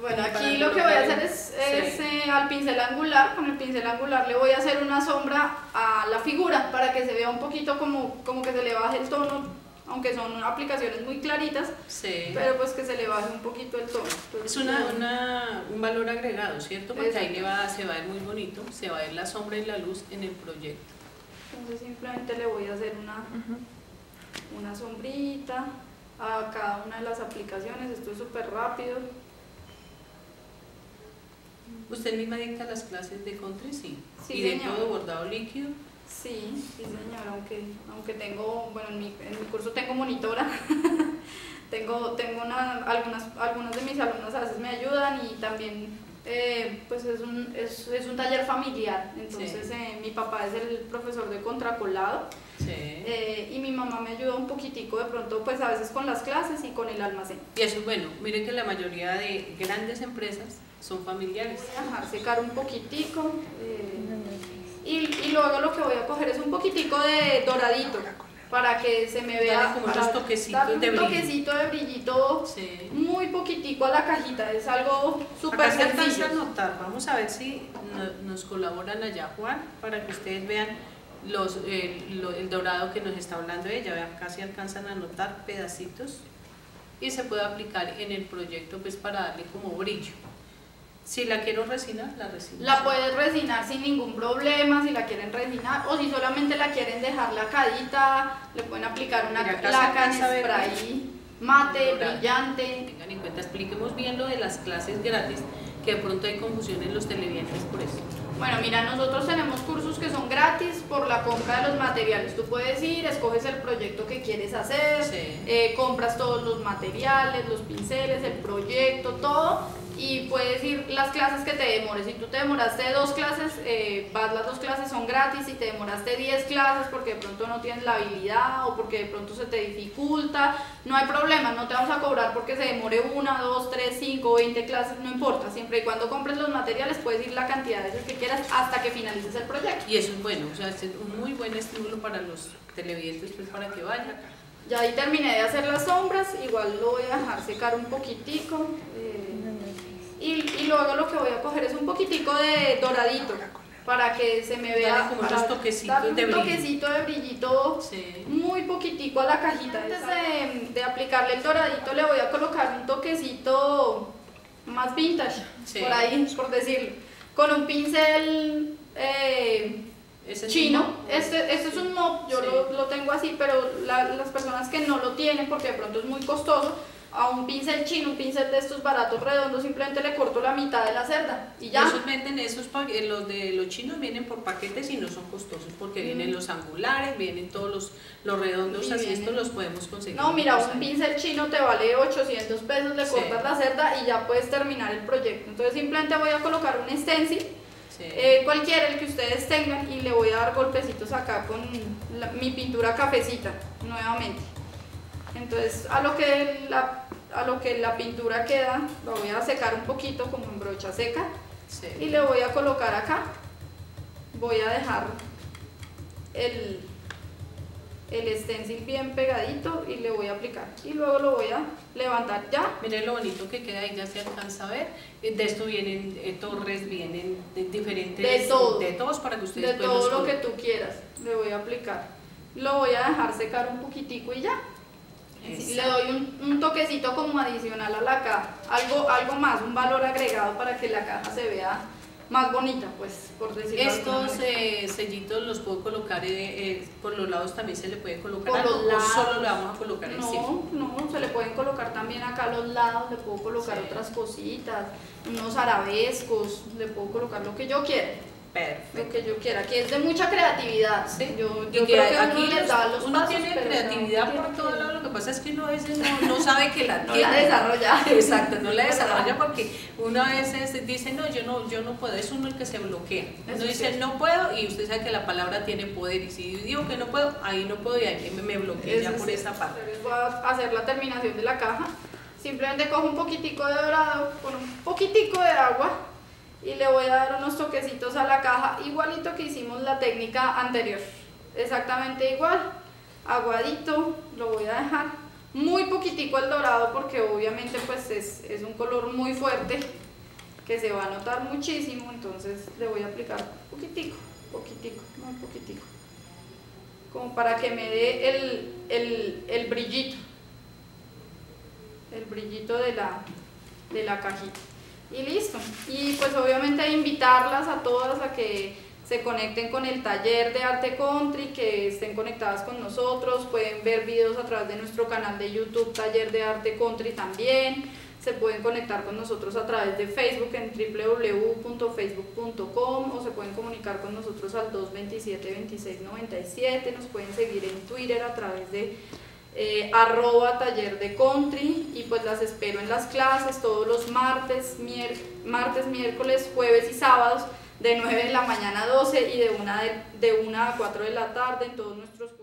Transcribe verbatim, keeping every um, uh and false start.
Bueno, aquí lo que voy a hacer es, es sí. eh, al pincel angular, con el pincel angular le voy a hacer una sombra a la figura para que se vea un poquito como, como que se le baje el tono, aunque son aplicaciones muy claritas, sí. pero pues que se le baje un poquito el tono. Entonces, es una, una, un valor agregado, ¿cierto? Porque exacto. ahí le va, se va a ver muy bonito, se va a ver la sombra y la luz en el proyecto. Entonces simplemente le voy a hacer una, uh-huh. una sombrita a cada una de las aplicaciones, esto es súper rápido. ¿Usted misma dicta las clases de country? Sí. sí ¿Y dentro de bordado líquido? Sí, sí señora, aunque, aunque tengo, bueno, en mi, en mi curso tengo monitora, tengo, tengo una, algunas, algunas de mis alumnas a veces me ayudan y también eh, pues es un, es, es un taller familiar, entonces sí. eh, mi papá es el profesor de contracolado sí. eh, y mi mamá me ayuda un poquitico de pronto pues a veces con las clases y con el almacén. Y eso es bueno, miren que la mayoría de grandes empresas son familiares. Voy a dejar secar un poquitico eh, y, y luego lo que voy a coger es un poquitico de doradito para que se me vea dale como unos toquecitos de brillo. Un toquecito de brillito sí. muy poquitico a la cajita, es algo súper sencillo. Se alcanza a notar, vamos a ver si no, nos colaboran allá Juan para que ustedes vean los, eh, lo, el dorado que nos está hablando ella, vean, casi alcanzan a notar pedacitos y se puede aplicar en el proyecto pues para darle como brillo. Si la quiero resinar, la resino. La puedes resinar sin ningún problema, si la quieren resinar o si solamente la quieren dejar lacadita, le pueden aplicar una laca en spray mate, brillante. Tengan en cuenta, expliquemos bien lo de las clases gratis, que de pronto hay confusión en los televidentes por eso. Bueno, mira, nosotros tenemos cursos que son gratis por la compra de los materiales. Tú puedes ir, escoges el proyecto que quieres hacer, sí. eh, compras todos los materiales, los pinceles, el proyecto, todo. Y puedes ir las clases que te demores. Si tú te demoraste dos clases, eh, vas las dos clases son gratis. Si te demoraste diez clases porque de pronto no tienes la habilidad o porque de pronto se te dificulta, no hay problema, no te vamos a cobrar porque se demore una, dos, tres, cinco, veinte clases, no importa. Siempre y cuando compres los materiales puedes ir la cantidad de veces que quieras hasta que finalices el proyecto. Y eso es bueno, o sea, es un muy buen estímulo para los televidentes, pues para que vayan. Ya ahí terminé de hacer las sombras, igual lo voy a dejar secar un poquitico. Eh, Y, y luego lo que voy a coger es un poquitico de doradito para que se me vea dale como unos toquecitos un de brillo. toquecito de brillito sí. muy poquitico a la cajita. Antes de, de aplicarle el doradito le voy a colocar un toquecito más vintage, sí. por ahí, por decirlo, con un pincel eh, ¿Ese chino. Este, este es un mop, yo sí. lo, lo tengo así, pero la, las personas que no lo tienen porque de pronto es muy costoso, a un pincel chino, un pincel de estos baratos redondos, simplemente le corto la mitad de la cerda y ya. Esos venden, esos, los de los chinos vienen por paquetes y no son costosos porque mm. vienen los angulares, vienen todos los, los redondos, y así vienen. Estos los podemos conseguir. No, mira, un pincel chino te vale ochocientos pesos, le sí. cortas la cerda y ya puedes terminar el proyecto. Entonces simplemente voy a colocar un stencil, sí. eh, cualquiera, el que ustedes tengan, y le voy a dar golpecitos acá con la, mi pintura cafecita, nuevamente. Entonces a lo, que la, a lo que la pintura queda, lo voy a secar un poquito como en brocha seca sí. y le voy a colocar acá, voy a dejar el, el stencil bien pegadito y le voy a aplicar y luego lo voy a levantar ya. Miren lo bonito que queda ahí, ya se alcanza a ver. De esto vienen eh, torres, vienen de diferentes, de todo, de todos para que ustedes de todo lo que tú quieras, le voy a aplicar, lo voy a dejar secar un poquitico y ya. Exacto. Le doy un, un toquecito como adicional a la caja, algo, algo más, un valor agregado para que la caja se vea más bonita, pues, por decirlo así. Estos eh, sellitos los puedo colocar, eh, eh, por los lados también se le puede colocar por algo, los lados, o solo le vamos a colocar no, encima. No, se le pueden colocar también acá a los lados, le puedo colocar sí. otras cositas, unos arabescos, le puedo colocar lo que yo quiera. Perfecto. Lo que yo quiera, que es de mucha creatividad. Sí. Yo, yo que creo que aquí uno les da los uno pasos, tiene creatividad no, por todo lado, lo que pasa es que uno a veces no, no sabe que la no la desarrolla. Exacto, no la desarrolla porque uno a veces dice no, yo no, yo no puedo, es uno el que se bloquea. Uno Eso dice sí. no puedo y usted sabe que la palabra tiene poder y si digo que no puedo, ahí no puedo y ahí me, me bloqueo ya por sí. esa parte. Entonces voy a hacer la terminación de la caja, simplemente cojo un poquitico de dorado con un poquitico de agua y le voy a dar unos toquecitos a la caja, igualito que hicimos la técnica anterior, exactamente igual, aguadito, lo voy a dejar muy poquitico el dorado porque obviamente pues es, es un color muy fuerte que se va a notar muchísimo, entonces le voy a aplicar poquitico, poquitico, muy poquitico, como para que me dé el, el, el brillito, el brillito de la, de la cajita. Y listo. Y pues obviamente invitarlas a todas a que se conecten con el taller de arte country, que estén conectadas con nosotros, pueden ver videos a través de nuestro canal de YouTube Taller de Arte Country también, se pueden conectar con nosotros a través de Facebook en w w w punto facebook punto com o se pueden comunicar con nosotros al dos veintisiete veintiséis noventa y siete, nos pueden seguir en Twitter a través de eh, arroba taller de country y pues las espero en las clases todos los martes, mier martes, miércoles, jueves y sábados de nueve de la mañana a doce y de una, de, de una a cuatro de la tarde en todos nuestros